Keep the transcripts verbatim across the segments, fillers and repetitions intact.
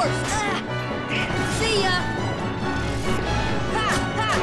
Force! See ya! Ha! Ha!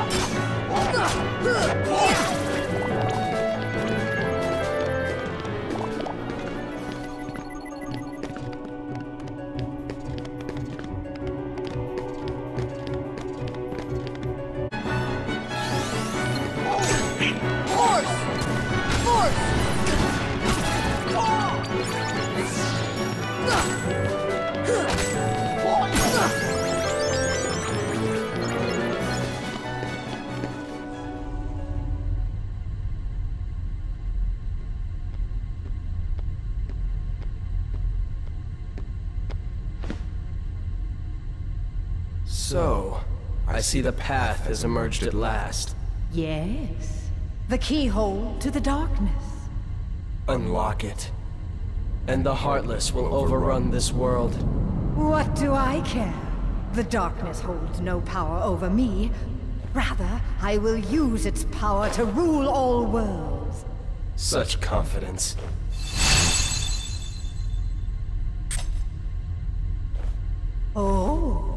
So, I see the path has emerged at last. Yes. The keyhole to the darkness. Unlock it, and the Heartless will overrun this world. What do I care? The darkness holds no power over me. Rather, I will use its power to rule all worlds. Such confidence. Oh.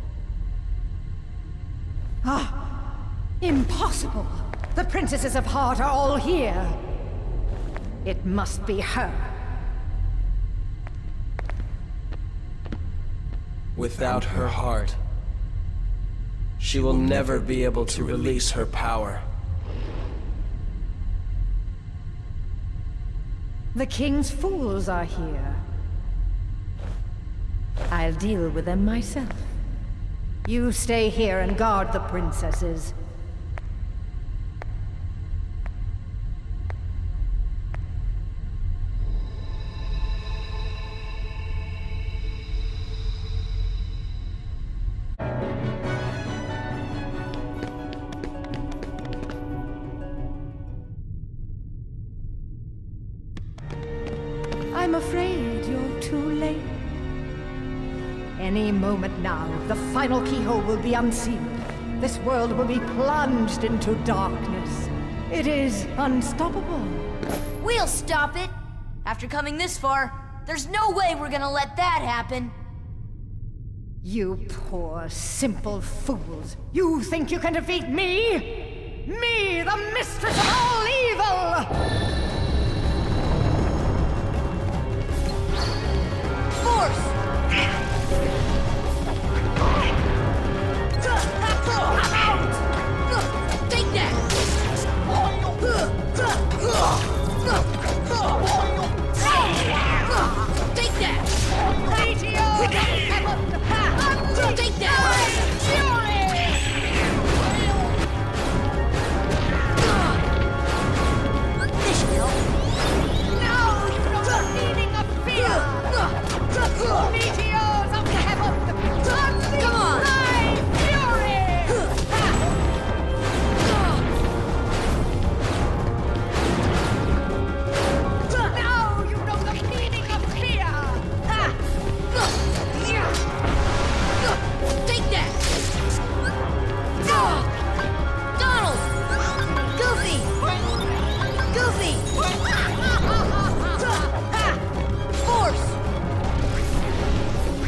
Ah, impossible! The Princesses of Heart are all here. It must be her. Without her heart, she will never be able to release her power. The King's fools are here. I'll deal with them myself. You stay here and guard the princesses. I'm afraid you're too late. Any moment now, the final keyhole will be unsealed. This world will be plunged into darkness. It is unstoppable. We'll stop it! After coming this far, there's no way we're gonna let that happen. You poor, simple fools. You think you can defeat me? Me, the Mistress of all Evil! Force! Take that! Take that! Take that! This should help. Now you know the meaning of fear! Meteors of heaven! Come on! Fly fury! Now you know the meaning of fear! Take that! Donald! Goofy! Goofy! Force!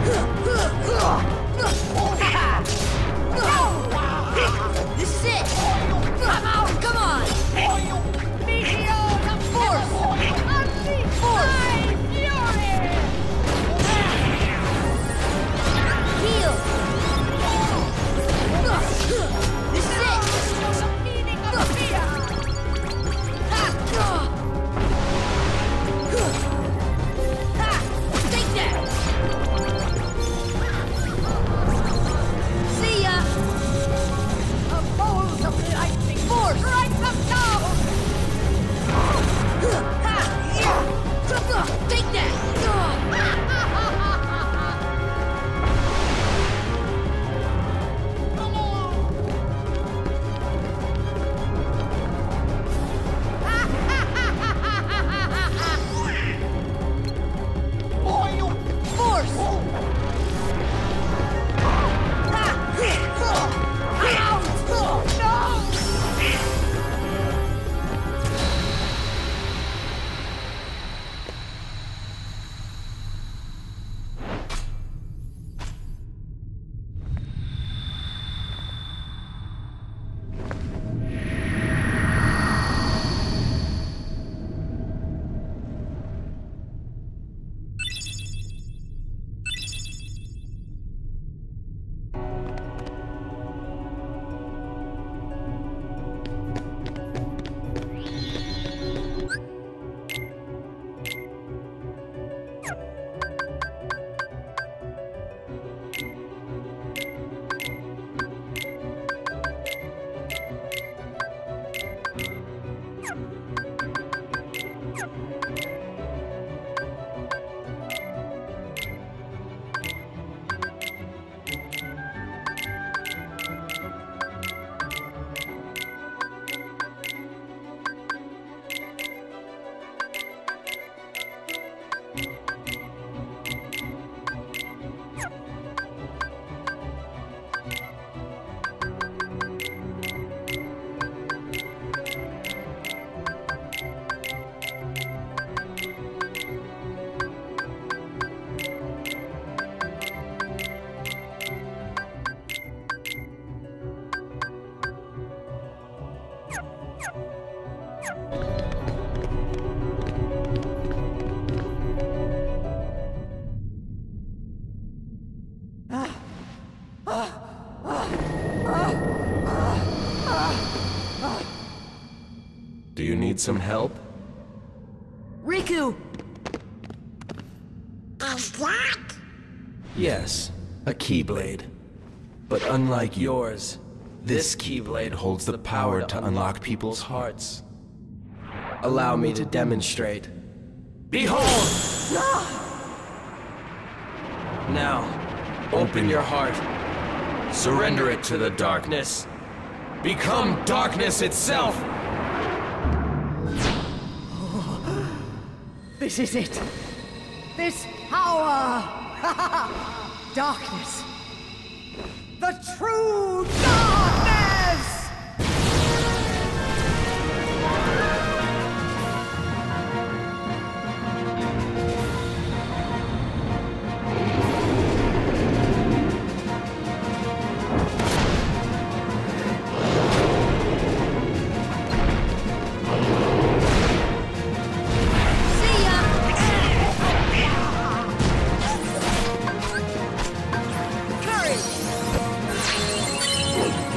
This is it! Come out! Come on! Meteor of force! Unleash my fury! Heal! This is it! Meaning of fear! Take that! See ya! A bolt of lightning Force! strike them down! Take that! Force! Do you need some help? Riku! Yes, a Keyblade. But unlike yours, this Keyblade holds the power to unlock people's hearts. Allow me to demonstrate. Behold! Now, open your heart. Surrender it to the darkness. Become darkness itself! This is it. This power. Darkness. The true darkness! Courage!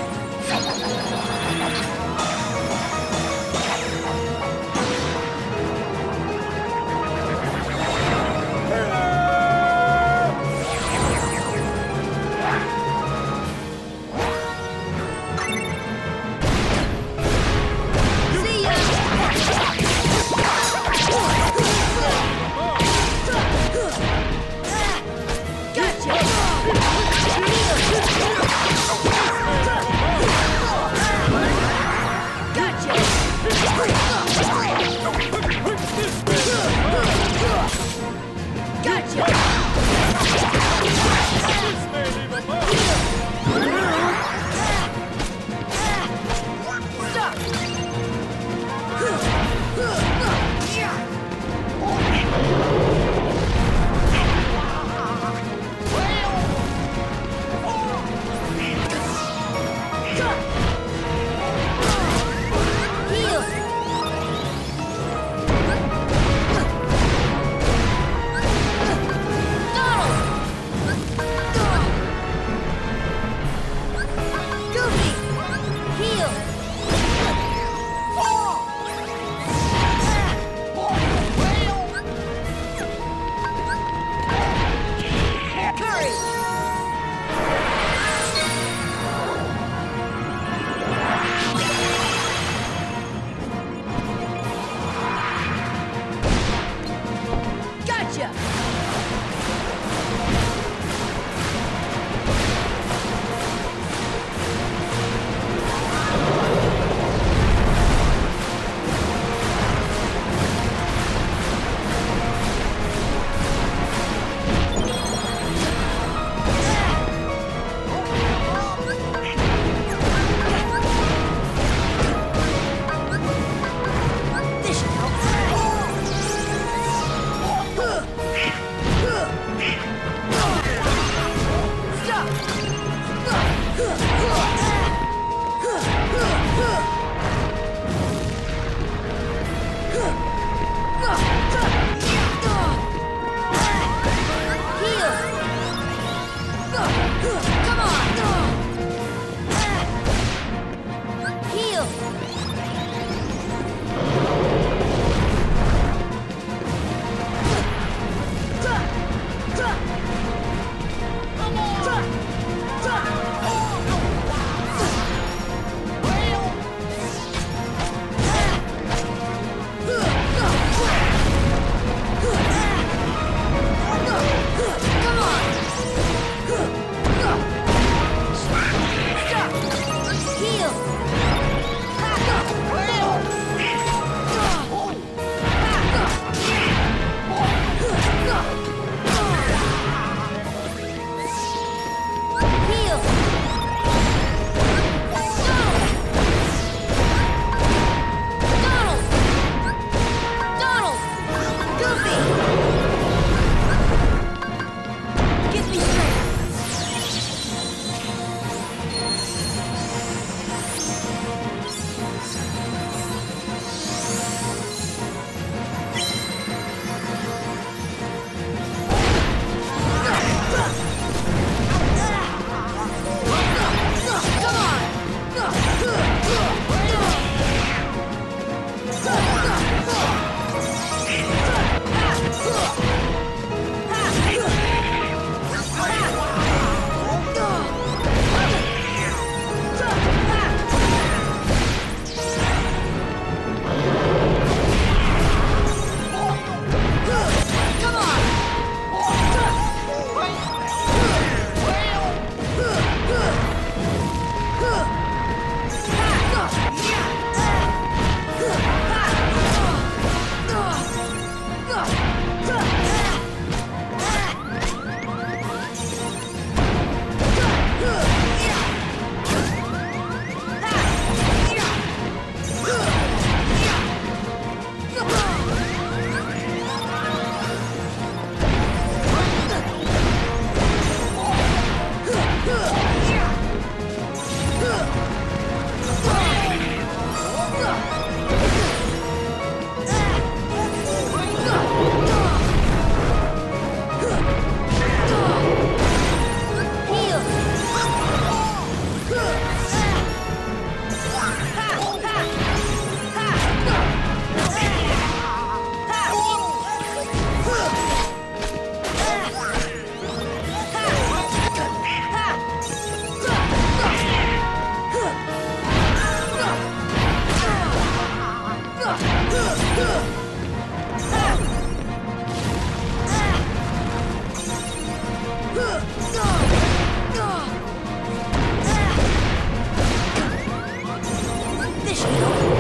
This should help.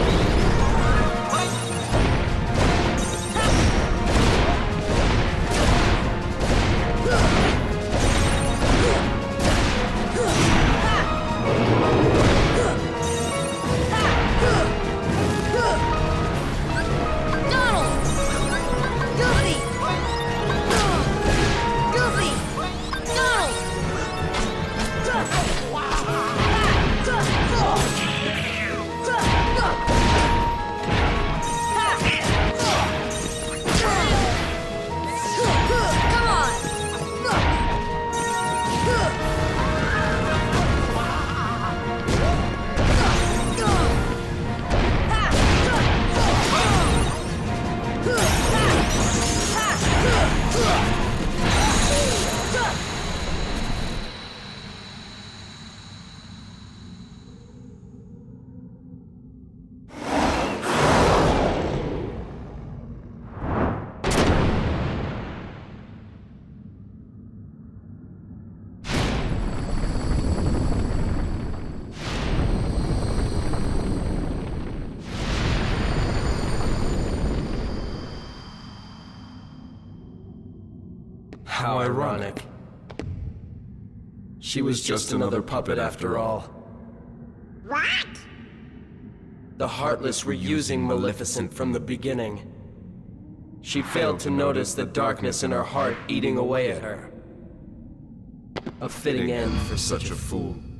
How ironic. She was just another puppet after all. What? The Heartless were using Maleficent from the beginning. She failed to notice the darkness in her heart eating away at her. A fitting end for such a fool.